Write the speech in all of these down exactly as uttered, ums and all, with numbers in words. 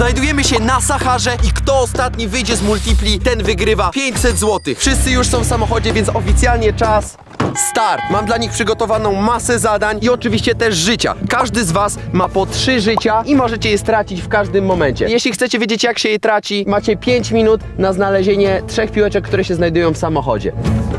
Znajdujemy się na Saharze i kto ostatni wyjdzie z multipli, ten wygrywa pięćset złotych. Wszyscy już są w samochodzie, więc oficjalnie czas start. Mam dla nich przygotowaną masę zadań i oczywiście też życia. Każdy z was ma po trzy życia i możecie je stracić w każdym momencie. Jeśli chcecie wiedzieć, jak się je traci, macie pięć minut na znalezienie trzech piłeczek, które się znajdują w samochodzie.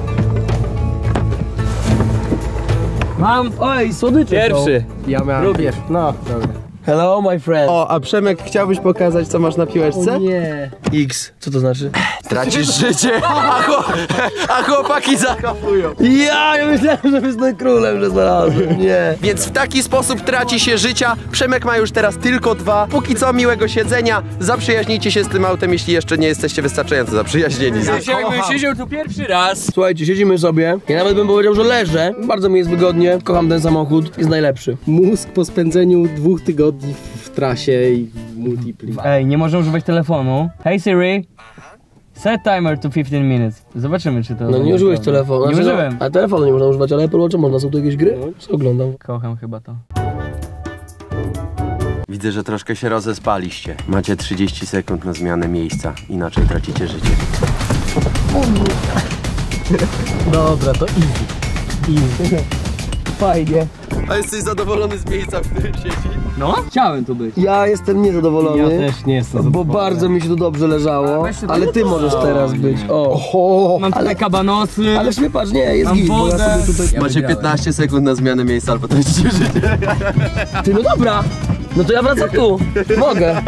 Mam, oj, słodycze. Pierwszy. Są. Ja miałem Lubisz. No, dobra. Hello, my friend. O, a Przemek, chciałbyś pokazać, co masz na piłeczce? O nie. X, co to znaczy? Tracisz życie, a, chłop a chłopaki zakopują. Ja, ja myślałem, że jestem królem, że znalazłem. Nie. Więc w taki sposób traci się życia. Przemek ma już teraz tylko dwa. Póki co miłego siedzenia. Zaprzyjaźnijcie się z tym autem, jeśli jeszcze nie jesteście wystarczająco zaprzyjaźnieni. Jakbym siedział tu pierwszy raz. Słuchajcie, siedzimy sobie. Ja nawet bym powiedział, że leżę. Bardzo mi jest wygodnie. Kocham ten samochód. Jest najlepszy. Mózg po spędzeniu dwóch tygodni w trasie i w multipli. Ej, nie można używać telefonu. Hey Siri, set timer to fifteen minutes. Zobaczymy, czy to... No nie użyłeś telefonu. Nie Znaczy, użyłem. No, a telefonu nie można używać, ale Apple Watcha można. Są tu jakieś gry? Co oglądam? Kocham chyba to. Widzę, że troszkę się rozespaliście. Macie trzydzieści sekund na zmianę miejsca. Inaczej tracicie życie. Dobra, to easy. Easy. Fajnie. A jesteś zadowolony z miejsca, w którym siedzi? No, chciałem tu być. Ja jestem niezadowolony. Ja też nie jestem Bo bardzo mi się tu dobrze leżało. Ale ty możesz teraz być. O. Oho. Mam ale kabanosy. Ale w sumie patrz, nie, jest Mam git, bo ja wodę. sobie tutaj... Macie piętnaście sekund na zmianę miejsca, albo tracicie życie. Ty, no dobra. No to ja wracam tu. Mogę.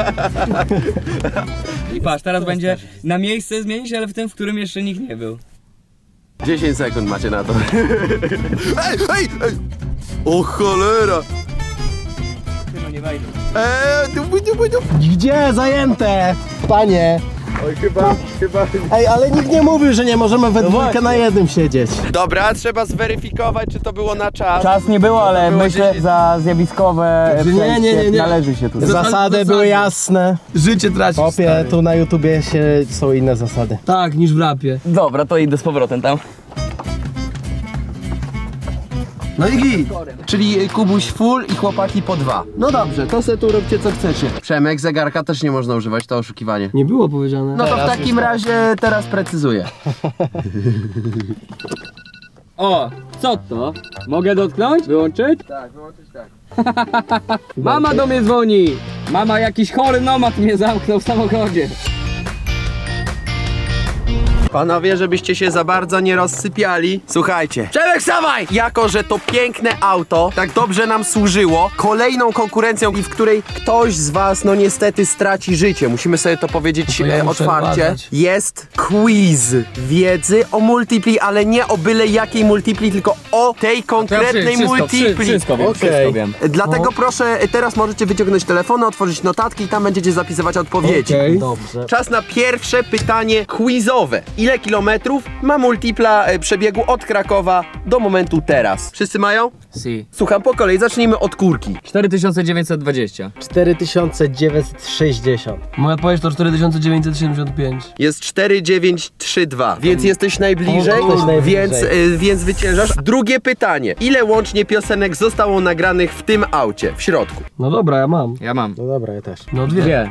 I patrz, teraz będzie na miejsce zmienić, ale w tym, w którym jeszcze nikt nie był. dziesięć sekund macie na to. Ej, ej, ej! O cholera! No nie wejdę. Eee, dubu, dubu, dubu. Gdzie? Zajęte! Panie! Oj, chyba, chyba... Ej, ale nikt nie mówił, że nie możemy we dwójkę na jednym siedzieć. Dobra, trzeba zweryfikować, czy to było na czas. Czas nie było, ale było myślę, dziesięć. za zjawiskowe Nie, nie, nie, nie. należy się tutaj. Zasady, zasady. były jasne. Życie tracisz, Opie, stary. tu na YouTubie się, są inne zasady. Tak, niż w rapie. Dobra, to idę z powrotem tam. No i git. Czyli Kubuś full i chłopaki po dwa. No dobrze, to se tu róbcie co chcecie. Przemek, zegarka też nie można używać, to oszukiwanie. Nie było powiedziane. No to w takim razie teraz precyzuję. O, co to? Mogę dotknąć? Wyłączyć? Tak, wyłączyć tak. Mama do mnie dzwoni. Mama, jakiś chory nomad mnie zamknął w samochodzie. Panowie, żebyście się za bardzo nie rozsypiali. Słuchajcie. Przemek, wstawaj! Jako, że to piękne auto tak dobrze nam służyło, kolejną konkurencją, i w której ktoś z was, no niestety, straci życie, musimy sobie to powiedzieć To ja e, muszę otwarcie, uważać. jest quiz wiedzy o multipli, ale nie o byle jakiej multipli, tylko o tej konkretnej multipli. Wszystko wiem, Okej. wszystko wiem. Dlatego proszę, teraz możecie wyciągnąć telefony, otworzyć notatki i tam będziecie zapisywać odpowiedzi. Okej. Dobrze. Czas na pierwsze pytanie quizowe. Ile kilometrów ma multipla e, przebiegu od Krakowa do momentu teraz? Wszyscy mają? Si. Słucham po kolei, zacznijmy od kurki. cztery tysiące dziewięćset dwadzieścia. cztery tysiące dziewięćset sześćdziesiąt. Moja odpowiedź to cztery tysiące dziewięćset siedemdziesiąt pięć. Jest cztery dziewięć trzy dwa, więc jesteś najbliżej, O, jesteś najbliżej. więc, e, więc wyciężasz. Drugie pytanie. Ile łącznie piosenek zostało nagranych w tym aucie, w środku? No dobra, ja mam. Ja mam. No dobra, ja też. No dwie. Dwie.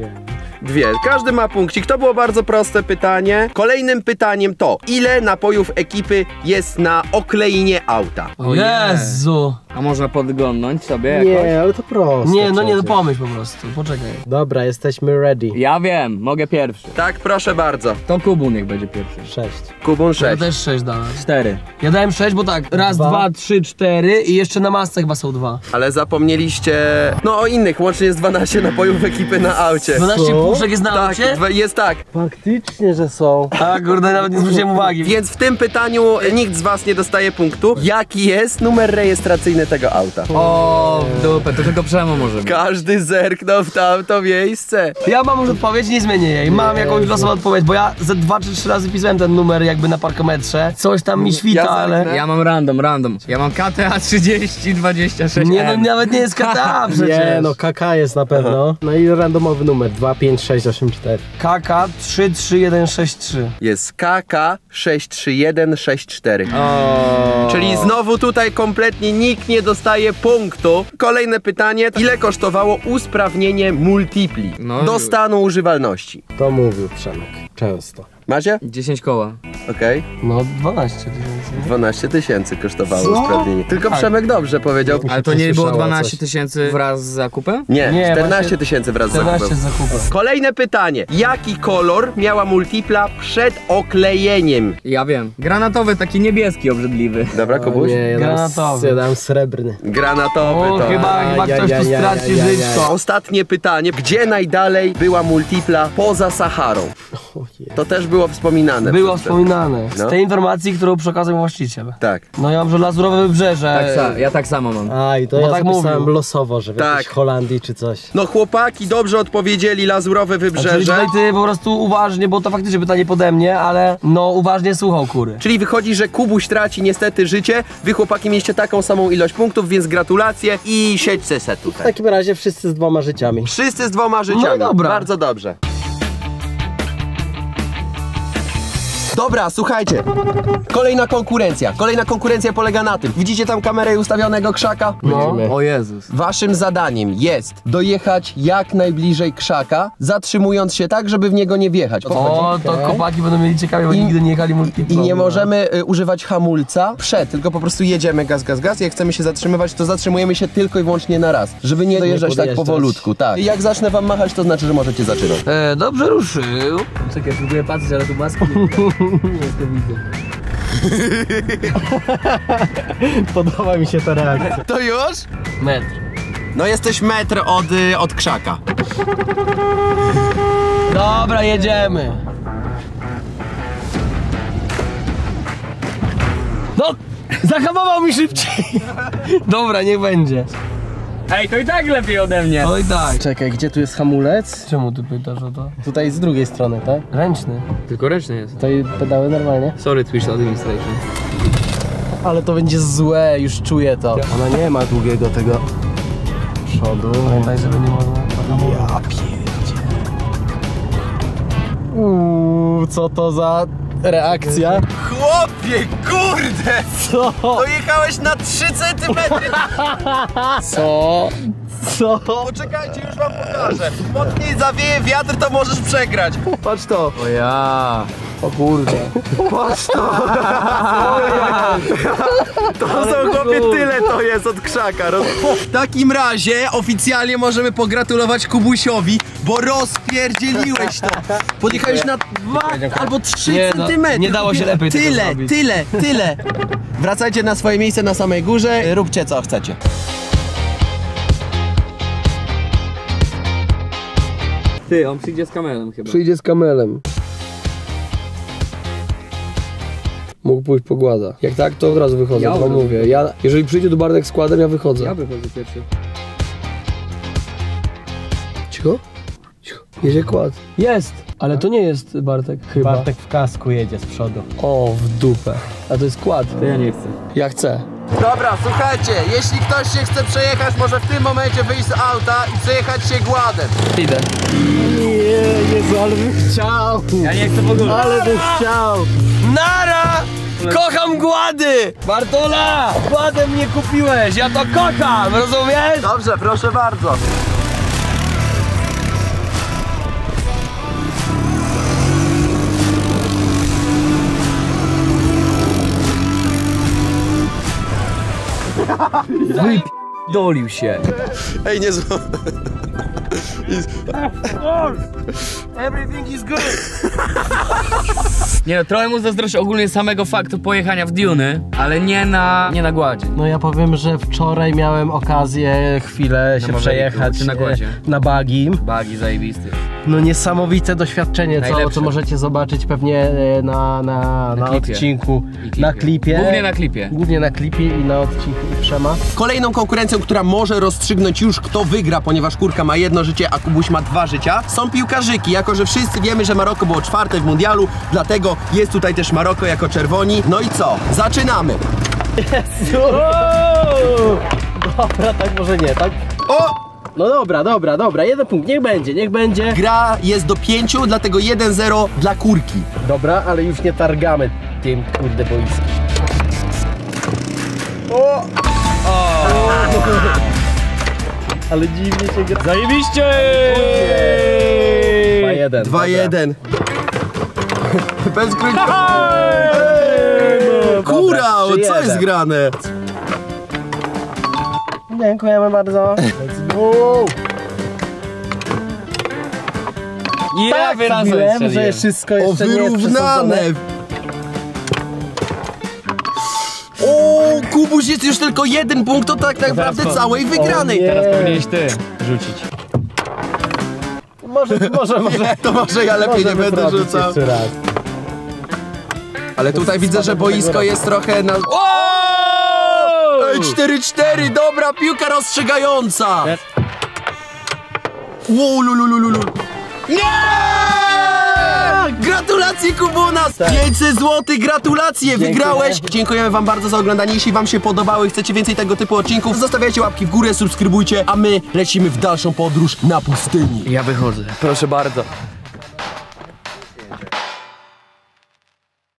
Dwie. Każdy ma punkcik. To było bardzo proste pytanie. Kolejnym pytaniem to, ile napojów ekipy jest na okleinie auta? O Jezu. A można podglądnąć sobie jakoś? Nie, ale to proste. Nie, no nie, no przecież. pomyśl po prostu. Poczekaj. Dobra, jesteśmy ready. Ja wiem, mogę pierwszy. Tak, proszę bardzo. To Kubu niech będzie pierwszy. Sześć. Kubun Ja sześć. też sześć dałem. Cztery. Ja dałem sześć, bo tak, raz, Dwa. dwa, trzy, cztery i jeszcze na masce chyba są dwa. Ale zapomnieliście, no o innych, łącznie jest dwanaście napojów ekipy na aucie. dwanaście Co? puszek jest na Tak, aucie? dwa- jest tak. Faktycznie, że są. A kurde, nawet nie zwróciłem uwagi. Więc w tym pytaniu nikt z was nie dostaje punktu. Jaki jest numer rejestracyjny tego auta? O, w dupę, to tylko Przemo może być. Każdy zerknął w tamto miejsce. Ja mam już odpowiedź, nie zmienię jej. Mam jakąś losową odpowiedź, bo ja ze dwa czy trzy razy pisałem ten numer jakby na parkometrze. Coś tam mi świta, Ja ale... zerknę. Ja mam random, random. Ja mam K T A trzydzieści dwadzieścia sześć. Nie, no nawet nie jest K T A przecież. Nie, no K K jest na pewno. No i randomowy numer dwa pięć sześć osiem cztery. K K trzy trzy jeden sześć trzy. Jest K K sześć trzy jeden sześć cztery. O. Czyli znowu tutaj kompletnie nikt nie dostaje punktu. Kolejne pytanie. Ile kosztowało usprawnienie multipli No do już. stanu używalności? To mówił Przemek. Często. Macie? dziesięć koła. Okej. No dwanaście tysięcy. dwanaście tysięcy kosztowało Co? usprawnienie. Tylko Tak. Przemek dobrze powiedział. Ale to nie było Słyszała dwanaście coś. tysięcy wraz z zakupem? Nie, Nie, czternaście właśnie tysięcy wraz z czternaście zakupem. zakupów. Kolejne pytanie. Jaki kolor miała multipla przed oklejeniem? Ja wiem. Granatowy, taki niebieski, obrzydliwy. Dobra, Kubuś? Nie, ja dam, Granatowy. ja dam srebrny. Granatowy O, to... chyba, chyba ja, ktoś ja, tu ja, straci ja, ja, żyćko. Ostatnie pytanie. Gdzie najdalej była multipla poza Saharą? To też było wspominane. Było przez- wspominane. Z No. tej informacji, którą przekazał właściciel. Tak. No ja mam, że Lazurowe Wybrzeże. Tak, sa, ja tak samo mam. A, i to Bo ja tak zapisałem mówił. losowo, że w Tak. jakiejś Holandii czy coś. No chłopaki dobrze odpowiedzieli, Lazurowe A czyli Wybrzeże. tutaj ty po prostu uważnie, bo to faktycznie pytanie pode mnie, ale no uważnie słuchał kury. Czyli wychodzi, że Kubuś traci niestety życie. Wy chłopaki mieliście taką samą ilość punktów, więc gratulacje i siedźcie se W tutaj. takim razie wszyscy z dwoma życiami. Wszyscy z dwoma życiami. No dobra. Bardzo dobrze. Dobra, słuchajcie. Kolejna konkurencja. Kolejna konkurencja polega na tym. Widzicie tam kamerę i ustawionego krzaka? No. Widzimy. O Jezus. Waszym zadaniem jest dojechać jak najbliżej krzaka, zatrzymując się tak, żeby w niego nie wjechać. O, to Okej. kopaki będą mieli ciekawie, bo I- nigdy nie jechali I multiplą. nie możemy y, używać hamulca przed, tylko po prostu jedziemy gaz, gaz, gaz. Jak chcemy się zatrzymywać, to zatrzymujemy się tylko i wyłącznie na raz, żeby nie dojeżdżać tak podjeżdżać. powolutku. Tak. I jak zacznę wam machać, to znaczy, że możecie zaczynać. E, dobrze ruszył. Czekaj, próbuję patrzeć, ale tu maski nie to widzę. Podoba mi się ta reakcja. To już? Metr. No jesteś metr od, y, od krzaka. Dobra, jedziemy. No, zahamował mi szybciej. Dobra, niech będzie. Ej, to i tak lepiej ode mnie. Oj tak. Czekaj, gdzie tu jest hamulec? Czemu ty pytasz o to? Tutaj z drugiej strony, tak? Ręczny. Tylko ręczny jest. Tutaj pedały normalnie. Sorry, Twitch Administration. Ale to będzie złe, już czuję to. Ona nie ma długiego tego przodu. Pamiętaj, żeby nie można. Ja pierdzie. Uuu, co to za reakcja? Chłopie, kurde! Co? Dojechałeś na trzy centymetry! Co? Co? Poczekajcie, już wam pokażę. Mocniej zawieje wiatr, to możesz przegrać. Patrz to. O ja. O kurde. Patrz to. To są chłopie tyle to jest od krzaka. Roz... W takim razie oficjalnie możemy pogratulować Kubusiowi, bo rozpierdzieliłeś to. Podjechałeś na dwa albo trzy Nie, no, centymetry. nie dało się lepiej tego Tyle, zrobić. tyle, tyle. Wracajcie na swoje miejsce na samej górze. Róbcie co chcecie. Ty, on przyjdzie z kamerą chyba. Przyjdzie z kamelem. Mógł pójść pogłada. Jak tak, to od razu wychodzę, Ja wam od razu mówię. Ja, jeżeli przyjdzie do Bartek z kładem, ja wychodzę. Ja wychodzę pierwszy. Cicho? Cicho. Jedzie kład. Jest! Ale to nie jest Bartek, chyba. Bartek w kasku jedzie z przodu. O, w dupę. A to jest kład. To ja nie chcę. Ja chcę. Dobra, słuchajcie, jeśli ktoś się chce przejechać, może w tym momencie wyjść z auta i przejechać się gładem. Idę. Nie, Jezu, ale bym chciał. Ja nie chcę w ogóle. Ale bym chciał. Nara! Kocham głady! Bartola! Gładę mnie kupiłeś, ja to kocham, rozumiesz? Dobrze, proszę bardzo. Dolił się. Ej, nie zło... Everything is good. Nie no, trochę mu zazdroszczę ogólnie samego faktu pojechania w Duny, ale nie na, nie na gładzie. No ja powiem, że wczoraj miałem okazję chwilę się Maveriku, przejechać czy na gładzie? e, na buggy. Bagi zajebisty. No niesamowite doświadczenie, co, Najlepsze. co możecie zobaczyć pewnie e, na, na, na, klipie. odcinku, I klipie. na klipie. Głównie na klipie. Głównie na klipie i na odcinku Przema. Kolejną konkurencją, która może rozstrzygnąć już kto wygra, ponieważ Kurka ma jedno życie, a Kubuś ma dwa życia, są piłkarzyki. Jako że wszyscy wiemy, że Maroko było czwarte w mundialu, dlatego jest tutaj też Maroko jako czerwoni. No i co? Zaczynamy! Dobra, tak może nie, tak? O! No dobra, dobra, dobra, jeden punkt, niech będzie, niech będzie. Gra jest do pięciu, dlatego jeden zero dla Kurki. Dobra, ale już nie targamy tym kurde boiskiem. O! Ale dziwnie się gra. Zajebiście! dwa jeden. dwa jeden. Bez krycia. Dobra, Kura, trzy co jeden. jest grane? Dziękujemy bardzo. Let's go. Ja Tak, wyrazem wiem, że strzeliłem. wszystko O, jeszcze nie jest wyrównane. przesądzone. O, Kubuś, jest już tylko jeden punkt, to tak naprawdę po- całej wygranej. nie. Teraz powinieneś ty rzucić. Może, może, może. To może ja lepiej nie możemy będę zrobić rzucał. jeszcze raz. Ale tutaj widzę, że boisko jest trochę na... O! Ej, cztery cztery, dobra, piłka rozstrzygająca. Jest. Wow, lulululu. Nie! Gratulacje, Kubunas! pięćset złotych, gratulacje, wygrałeś! Dziękujemy wam bardzo za oglądanie. Jeśli wam się podobały i chcecie więcej tego typu odcinków, zostawiajcie łapki w górę, subskrybujcie, a my lecimy w dalszą podróż na pustyni. Ja wychodzę. Proszę bardzo.